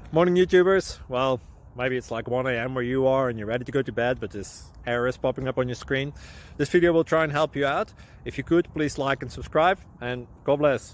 Morning YouTubers. Well, maybe it's like 1 a.m. where you are and you're ready to go to bed, but this error is popping up on your screen. This video will try and help you out. If you could, please like and subscribe, and God bless.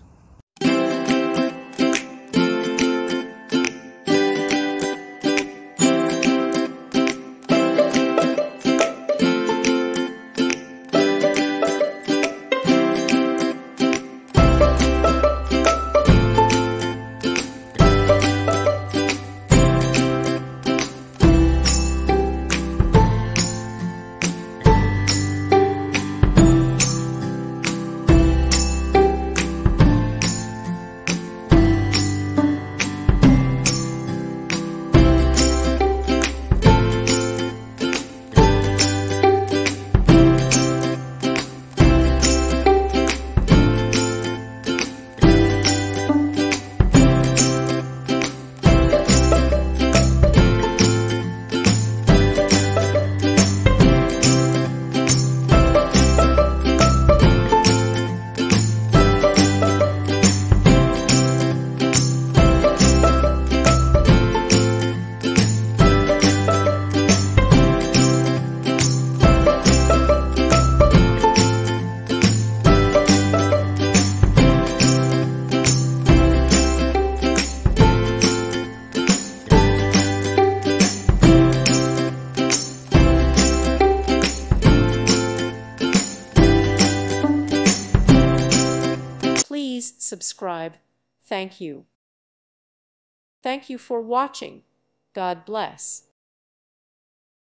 Please subscribe. Thank you. Thank you for watching. God bless.